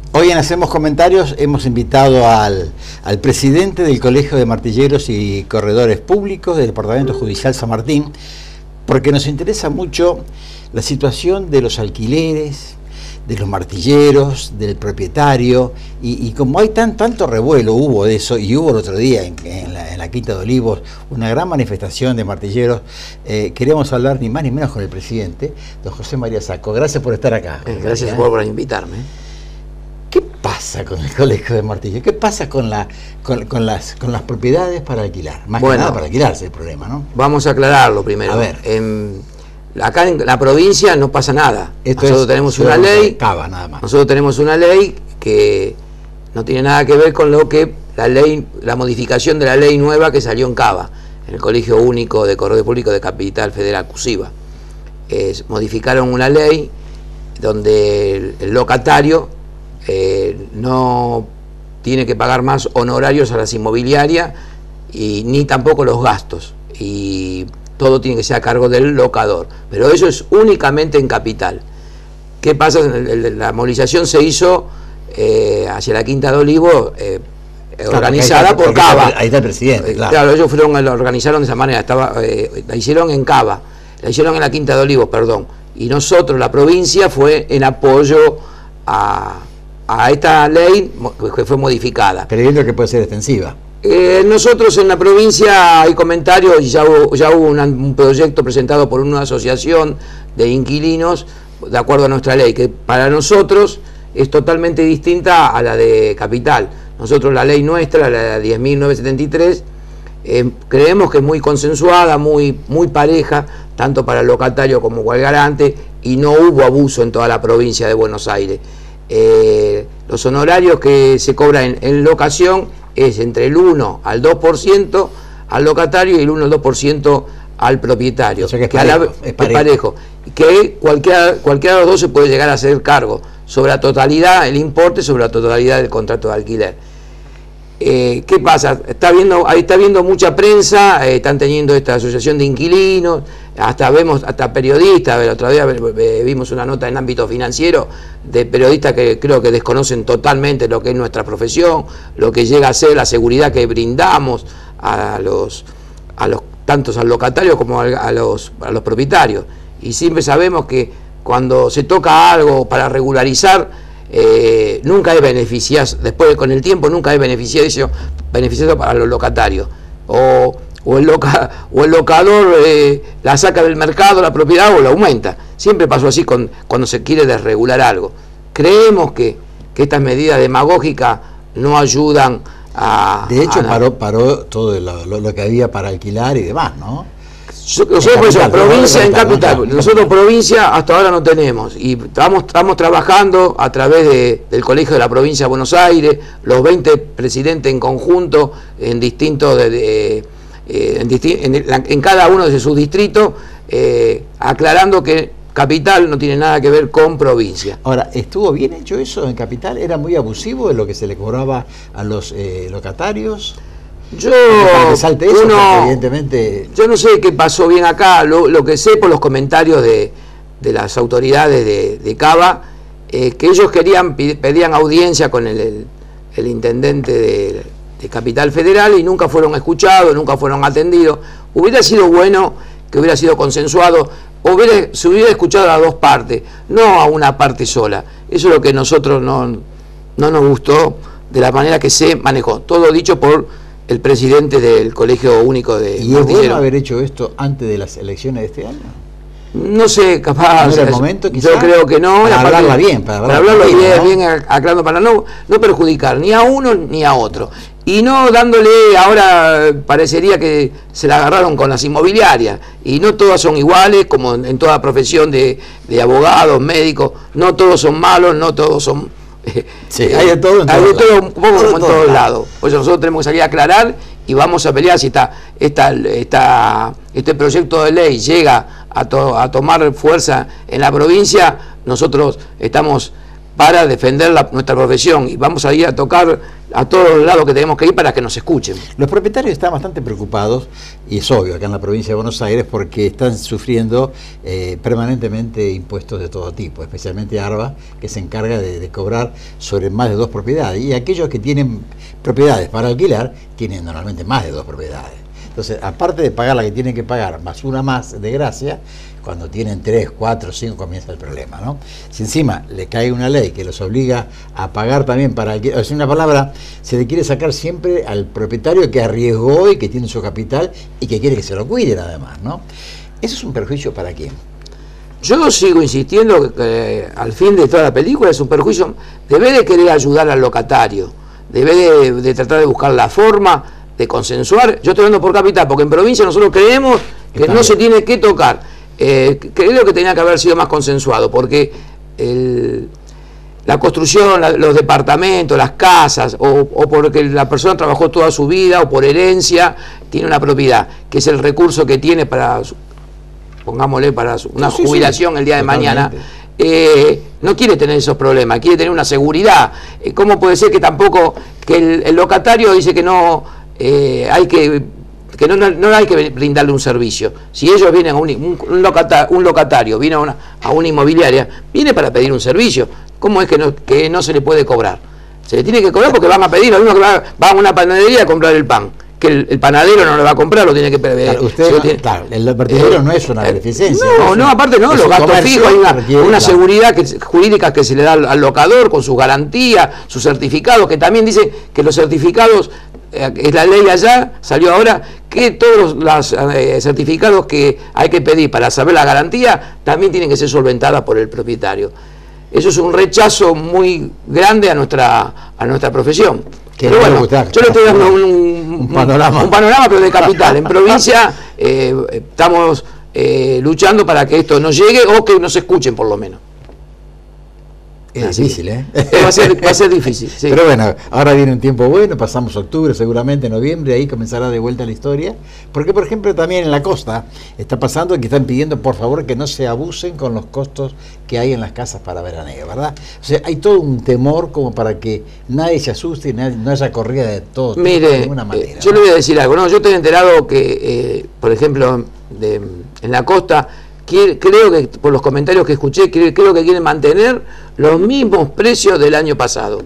Hoy en Hacemos Comentarios hemos invitado al presidente del Colegio de Martilleros y Corredores Públicos del Departamento Judicial San Martín, porque nos interesa mucho la situación de los alquileres, de los martilleros, del propietario, y como hay tanto revuelo, hubo de eso, y hubo el otro día en la Quinta de Olivos una gran manifestación de martilleros. Queríamos hablar ni más ni menos con el presidente, don José María Sacco. Gracias por estar acá. Gracias por invitarme. ¿Qué pasa con el colegio de martilleros? ¿Qué pasa con las propiedades para alquilar? Más que nada para alquilarse el problema, ¿no? Vamos a aclararlo primero. A ver. Acá en la provincia no pasa nada. Nosotros tenemos una ley. Cava, nada más. Nosotros tenemos una ley que no tiene nada que ver con lo que la modificación de la ley nueva que salió en Cava, en el Colegio Único de Corredores Públicos de Capital Federal, CUSIVA. Modificaron una ley donde el locatario no tiene que pagar más honorarios a las inmobiliarias ni tampoco los gastos, y todo tiene que ser a cargo del locador, pero eso es únicamente en capital. ¿Qué pasa? La movilización se hizo hacia la Quinta de Olivos, organizada por Cava. Ahí está el presidente, claro. Claro, ellos lo organizaron de esa manera, la hicieron en Cava, la hicieron en la Quinta de Olivos, perdón, y nosotros, la provincia, fue en apoyo a esta ley que fue modificada. Creyendo que puede ser extensiva. Nosotros en la provincia hay comentarios, y ya hubo un proyecto presentado por una asociación de inquilinos de acuerdo a nuestra ley, que para nosotros es totalmente distinta a la de capital. Nosotros la ley nuestra, la 10.973, creemos que es muy consensuada, muy pareja, tanto para el locatario como para el garante, y no hubo abuso en toda la provincia de Buenos Aires. Los honorarios que se cobran en locación es entre el 1 al 2% al locatario y el 1 al 2% al propietario. O sea que es parejo. Que cualquiera de los dos se puede llegar a hacer cargo sobre la totalidad, el importe sobre la totalidad del contrato de alquiler. ¿Qué pasa? Ahí está viendo mucha prensa, están teniendo esta asociación de inquilinos, hasta periodistas. El otro día vimos una nota en ámbito financiero de periodistas que creo que desconocen totalmente lo que es nuestra profesión, lo que llega a ser la seguridad que brindamos tanto al locatario como a los propietarios. Y siempre sabemos que cuando se toca algo para regularizar, nunca es beneficioso, después con el tiempo nunca es beneficioso para los locatarios, o el locador la saca del mercado la propiedad o la aumenta. Siempre pasó así cuando se quiere desregular algo. Creemos que estas medidas demagógicas no ayudan a... De hecho paró todo lo que había para alquilar y demás, ¿no? Nosotros provincia en capital, nosotros provincia hasta ahora no tenemos, y estamos trabajando a través del Colegio de la Provincia de Buenos Aires, los 20 presidentes en conjunto, en cada uno de sus distritos, aclarando que capital no tiene nada que ver con provincia. Ahora, ¿estuvo bien hecho eso en capital? ¿Era muy abusivo de lo que se le cobraba a los locatarios? Yo no sé qué pasó bien acá. Lo que sé por los comentarios de las autoridades de Cava, que ellos pedían audiencia con el intendente de Capital Federal y nunca fueron escuchados, nunca fueron atendidos. Hubiera sido bueno que hubiera sido consensuado, se hubiera escuchado a las dos partes, no a una parte sola. Eso es lo que a nosotros no nos gustó de la manera que se manejó. Todo dicho por el presidente del Colegio Único de Martilleros. ¿Y es bueno haber hecho esto antes de las elecciones de este año? No sé, capaz. ¿No era el momento, quizás? Yo creo que no. Para hablarla bien. Para hablarlo bien, aclarando, para no perjudicar ni a uno ni a otro. Y no dándole, ahora parecería que se la agarraron con las inmobiliarias. Y no todas son iguales, como en toda profesión de abogados, médicos. No todos son malos, no todos son... Sí, hay de todo en todos lados. Pues nosotros tenemos que salir a aclarar y vamos a pelear si este proyecto de ley llega a tomar fuerza en la provincia. Nosotros estamos para defender nuestra profesión, y vamos a ir a tocar a todos los lados que tenemos que ir para que nos escuchen. Los propietarios están bastante preocupados, y es obvio acá en la provincia de Buenos Aires, porque están sufriendo permanentemente impuestos de todo tipo, especialmente ARBA, que se encarga de cobrar sobre más de 2 propiedades, y aquellos que tienen propiedades para alquilar tienen normalmente más de 2 propiedades. Entonces, aparte de pagar la que tienen que pagar, más una más de gracia, cuando tienen 3, 4, 5 comienza el problema, ¿no? Si encima le cae una ley que los obliga a pagar también para alquiler, o sea, una palabra, se le quiere sacar siempre al propietario que arriesgó y que tiene su capital y que quiere que se lo cuiden además, ¿no? ¿Eso es un perjuicio para quién? Yo sigo insistiendo que al fin de toda la película es un perjuicio. Debe de querer ayudar al locatario, debe de tratar de buscar la forma de consensuar. Yo estoy hablando por capital, porque en provincia nosotros creemos que no se tiene que tocar. Creo que tenía que haber sido más consensuado, porque la construcción, los departamentos, las casas, o porque la persona trabajó toda su vida, o por herencia, tiene una propiedad, que es el recurso que tiene para, pongámosle, para una jubilación el día de mañana, no quiere tener esos problemas, quiere tener una seguridad. ¿Cómo puede ser que tampoco, que el locatario dice que no hay que no hay que brindarle un servicio? Si ellos vienen a un locatario viene a una inmobiliaria, viene para pedir un servicio. ¿Cómo es que no se le puede cobrar? Se le tiene que cobrar porque van a pedir, lo mismo que va a una panadería a comprar el pan, que el panadero no le va a comprar, lo tiene que pedir. Claro, el vertedero no es una beneficencia. No, aparte no, los gastos fijos, hay una seguridad jurídica que se le da al locador con sus garantías, sus certificados, que también dice que los certificados, es la ley allá, salió ahora, que todos los certificados que hay que pedir para saber la garantía también tienen que ser solventadas por el propietario. Eso es un rechazo muy grande a nuestra profesión. Pero bueno, yo le estoy dando un panorama, pero de capital. En provincia estamos luchando para que esto no llegue, o que nos escuchen por lo menos. Es difícil, ¿eh? Va a ser difícil, sí. Pero bueno, ahora viene un tiempo bueno, pasamos octubre, seguramente noviembre, ahí comenzará de vuelta la historia. Porque, por ejemplo, también en la costa está pasando que están pidiendo, por favor, que no se abusen con los costos que hay en las casas para veraneo, ¿verdad? O sea, hay todo un temor como para que nadie se asuste y no haya corrida de todo. Mire, de ninguna manera, yo le voy a decir algo. Yo estoy enterado que, por ejemplo, en la costa, creo que por los comentarios que escuché, creo que quieren mantener los mismos precios del año pasado.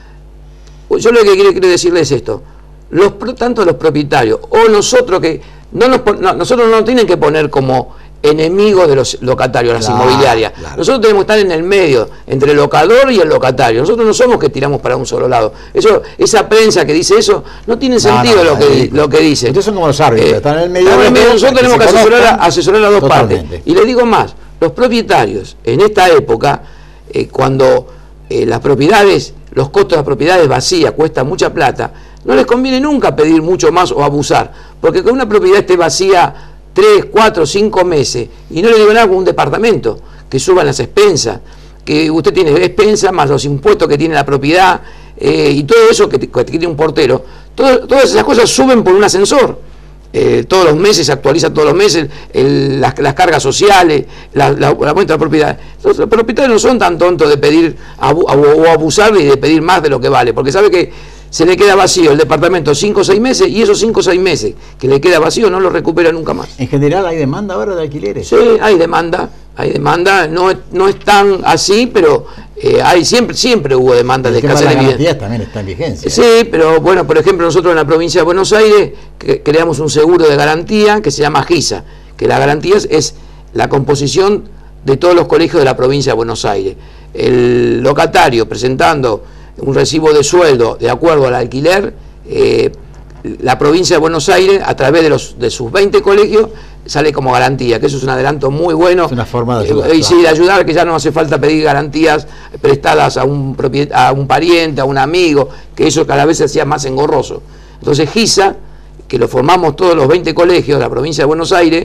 Yo lo que quiero decirles es esto: tanto los propietarios o nosotros, que nosotros no nos tienen que poner como enemigos de los locatarios, las inmobiliarias. Claro. Nosotros tenemos que estar en el medio, entre el locador y el locatario. Nosotros no somos que tiramos para un solo lado. Esa prensa que dice eso, no tiene sentido lo que dice. Entonces son como los árbitros, están en el medio. Nosotros tenemos que asesorar a dos partes. Y les digo más, los propietarios, en esta época, cuando las propiedades, los costos de las propiedades vacías cuestan mucha plata, no les conviene nunca pedir mucho más o abusar, porque con una propiedad esté vacía 3, 4, 5 meses, y no le digo nada con un departamento, que suban las expensas, que usted tiene expensas más los impuestos que tiene la propiedad, y todo eso que tiene un portero, todas esas cosas suben por un ascensor. Todos los meses, se actualiza todos los meses las cargas sociales, la cuenta de la propiedad. Entonces, los propietarios no son tan tontos de pedir o abusar y de pedir más de lo que vale, porque sabe que se le queda vacío el departamento 5 o 6 meses, y esos 5 o 6 meses que le queda vacío no lo recupera nunca más. ¿En general hay demanda ahora de alquileres? Sí, hay demanda, no es tan así, pero siempre hubo demanda de escasez de vivienda. Las garantías también están en vigencia. Sí, pero bueno, por ejemplo, nosotros en la provincia de Buenos Aires creamos un seguro de garantía que se llama GISA, que la garantía es la composición de todos los colegios de la provincia de Buenos Aires. El locatario presentando un recibo de sueldo de acuerdo al alquiler, la provincia de Buenos Aires, a través de sus 20 colegios, sale como garantía, que eso es un adelanto muy bueno. Es una forma de ayudar. Y sí, de ayudar, que ya no hace falta pedir garantías prestadas a un pariente, a un amigo, que eso cada vez se hacía más engorroso. Entonces GISA, que lo formamos todos los 20 colegios de la provincia de Buenos Aires,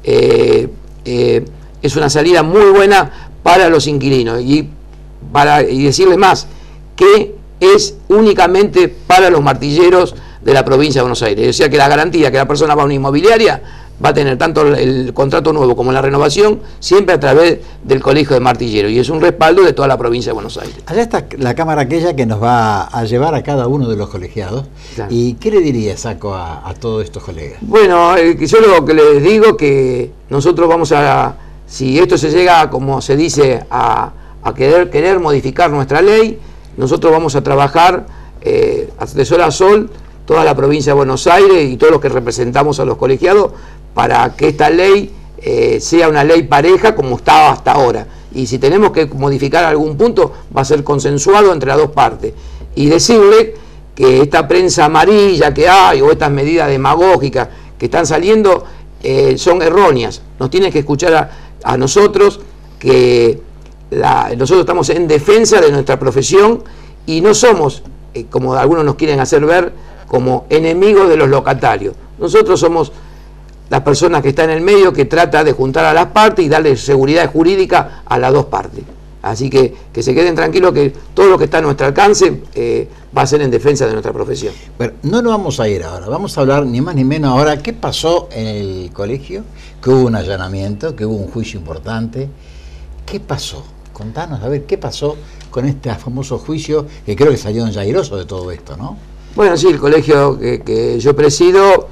es una salida muy buena para los inquilinos. Y decirles más, que es únicamente para los martilleros de la provincia de Buenos Aires. O sea que la garantía que la persona va a una inmobiliaria va a tener tanto el contrato nuevo como la renovación, siempre a través del Colegio de Martilleros, y es un respaldo de toda la provincia de Buenos Aires. Allá está la cámara aquella que nos va a llevar a cada uno de los colegiados. Claro. ¿Y qué le diría, Saco, a todos estos colegas? Bueno, yo lo que les digo que nosotros vamos a, si esto se llega, como se dice, a querer modificar nuestra ley, nosotros vamos a trabajar de sol a sol, toda la provincia de Buenos Aires y todos los que representamos a los colegiados, para que esta ley sea una ley pareja como estaba hasta ahora. Y si tenemos que modificar algún punto, va a ser consensuado entre las dos partes. Y decirle que esta prensa amarilla que hay, o estas medidas demagógicas que están saliendo, son erróneas. Nos tienen que escuchar a nosotros, que nosotros estamos en defensa de nuestra profesión y no somos, como algunos nos quieren hacer ver, como enemigos de los locatarios. Nosotros somos las personas que están en el medio, que trata de juntar a las partes y darle seguridad jurídica a las dos partes. Así que se queden tranquilos, que todo lo que está a nuestro alcance va a ser en defensa de nuestra profesión. Bueno, no nos vamos a ir ahora, vamos a hablar ni más ni menos ahora qué pasó en el colegio, que hubo un allanamiento, que hubo un juicio importante. ¿Qué pasó? Contanos, a ver, ¿qué pasó con este famoso juicio que creo que salió airoso de todo esto, ¿no? Bueno, sí, el colegio que yo presido,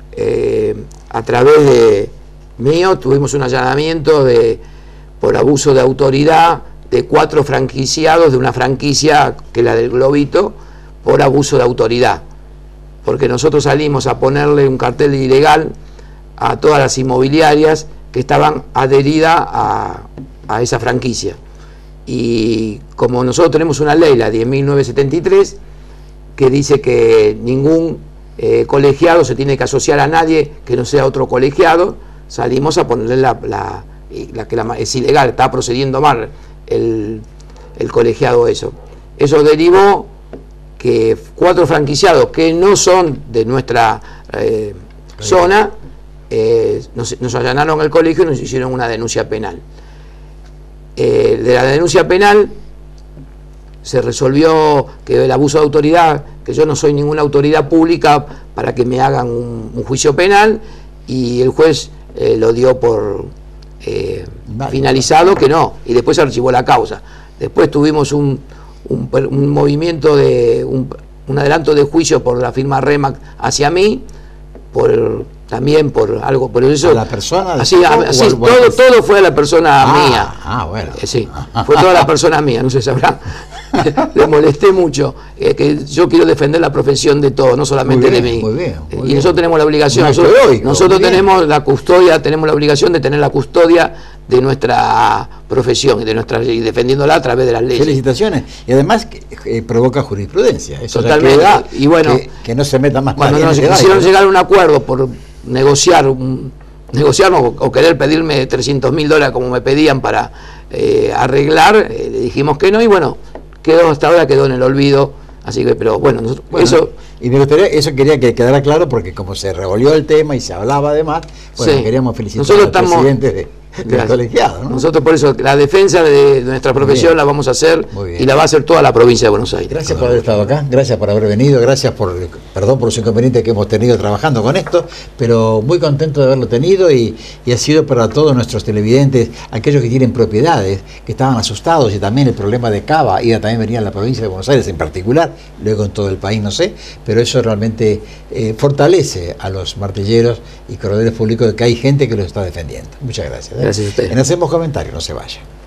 a través de mío, tuvimos un allanamiento por abuso de autoridad de 4 franquiciados de una franquicia que es la del Globito, por abuso de autoridad. Porque nosotros salimos a ponerle un cartel ilegal a todas las inmobiliarias que estaban adheridas a esa franquicia. Y como nosotros tenemos una ley, la 10.973, que dice que ningún colegiado se tiene que asociar a nadie que no sea otro colegiado, salimos a ponerle es ilegal, está procediendo mal el colegiado eso. Eso derivó que 4 franquiciados que no son de nuestra zona nos allanaron el colegio y nos hicieron una denuncia penal. De la denuncia penal se resolvió que el abuso de autoridad, que yo no soy ninguna autoridad pública para que me hagan un juicio penal, y el juez lo dio por finalizado, que no, y después se archivó la causa. Después tuvimos un movimiento un adelanto de juicio por la firma REMAC hacia mí, también por algo, por eso. ¿A la persona? Así, todo fue a la persona mía. Bueno. Sí, fue toda la persona mía, no se sabrá. Le molesté mucho, que yo quiero defender la profesión de todos, no solamente de mí. Muy bien, y nosotros tenemos la obligación, nosotros tenemos la custodia, tenemos la obligación de tener la custodia de nuestra profesión y defendiéndola a través de las leyes. Felicitaciones. Y además provoca jurisprudencia. Eso totalmente. Y bueno, que no se meta más. Cuando nos quisieron llegar a un acuerdo por negociar o querer pedirme $300.000 como me pedían para arreglar, le dijimos que no, y bueno, hasta ahora quedó en el olvido. Así que, pero bueno, eso. Y me gustaría, eso quería que quedara claro, porque como se revolvió el tema y se hablaba además, bueno, sí, queríamos felicitar al presidente del colegiado, ¿no? Nosotros por eso, la defensa de nuestra profesión la vamos a hacer, y la va a hacer toda la provincia de Buenos Aires. Gracias por haber estado acá, gracias por haber venido, perdón por los inconvenientes que hemos tenido trabajando con esto, pero muy contento de haberlo tenido, y ha sido para todos nuestros televidentes, aquellos que tienen propiedades, que estaban asustados, y también el problema de Cava, y también venía en la provincia de Buenos Aires en particular, luego en todo el país no sé, pero eso realmente fortalece a los martilleros y corredores públicos, de que hay gente que los está defendiendo. Muchas gracias. Gracias a usted. En Hacemos Comentarios, no se vaya.